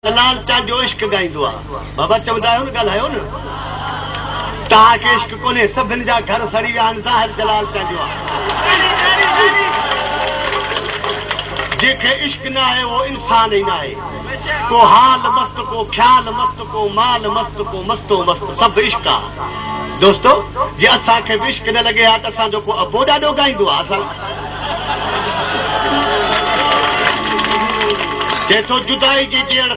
लाल चा जो इश्क गाइंदो बाबा चवंदा आहियो न ॻाल्हायो न तव्हांखे इश्क कोन्हे सभिनि जा घर सड़ी विया आहिनि ज़ाहिर जलाल चा जो जंहिंखे इश्क न आहे उहो इंसान ई न आहे को हाल मस्त को ख्याल मस्त को माल मस्त को मस्तो मस्त सभु इश्क आहे दोस्तो जे असांखे बि इश्क न लॻे हा त असांजो को अबो ॾाढो गाईंदो आहे असां चए थो जुदाई जी ॼण